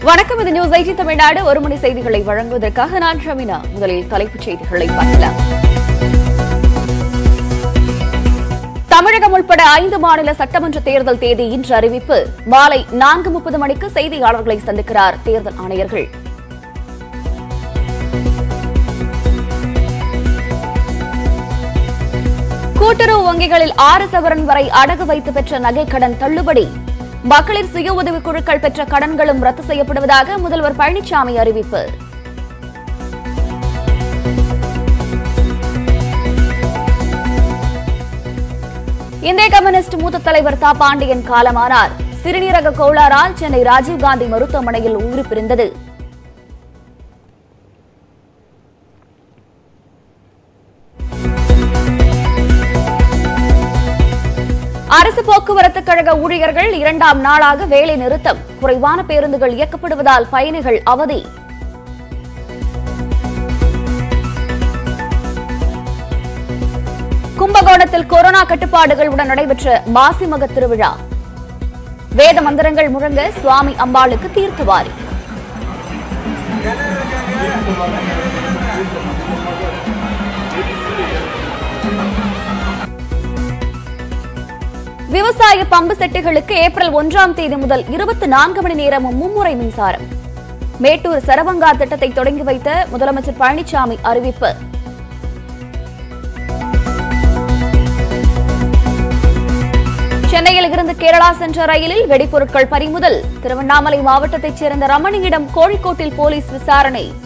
வணக்கம், இது News18 Tamil Nadu ஒரு மணி செய்திகளை வழங்குவதற்காக நான் ஷமினா. முதலில் தலைப்புச் செய்திகளை பார்க்கலாம். தமிழகம் உட்பட 5 மாநில சட்டமன்ற தேர்தல் தேதி இன்று அறிவிப்பு. மாலை 4:30 மணிக்கு செய்தியாளர்களை சந்திக்கிறார் தேர்தல் ஆணையர்கள். கூட்டுறவு வங்கிகளில் 6 சவரன் வரை அடகு வைத்து பெற்ற நகைக்கடன் தள்ளுபடி. மகளிர் சுய உதவிக் குழுக்கள் பெற்ற கடன்களும் ரத்து செய்யப்படுவதாக முதல்வர் பழனிசாமி அறிவிப்பு. இந்திய கம்யூனிஸ்ட் மூத்த தலைவர் தா பாண்டியன் காலமானார். சிறுநீரக கோளாறால் சென்னை ராஜீவ்காந்தி மருத்துவமனையில் உயிர்பிரிந்தது. அரசு போக்குவரத்து கழக ஊழியர்கள் 2ஆம் நாளாக வேலை நிறுத்தம். குறைவான பேருந்துகள் இயக்கப்படுவதால் பயணிகள் அவதி. கும்பகோணத்தில் கொரோனா கட்டுப்பாடுகளுடன் நடைபெற்ற மாசிமக திருவிழா. வேத மந்திரங்கள் முழங்க சுவாமி அம்பாளுக்கு தீர்த்தவாரி. விவசாய பம்பு செட்டுகளுக்கு ஏப்ரல் 1ஆம் தேதி முதல் 24 மணி நேரமும் மும்முறை மின்சாரம். மேட்டூர் சரபங்கா திட்டத்தை தொடங்கி வைத்த முதலமைச்சர் பழனிசாமி அறிவிப்பு. சென்னையில் இருந்து கேரளா சென்ற ரயிலில் வெடிபொருட்கள் பறிமுதல். திருவண்ணாமலை மாவட்டத்தைச் சேர்ந்த ரமணியிடம் கோழிக்கோட்டில் போலீஸ் விசாரணை.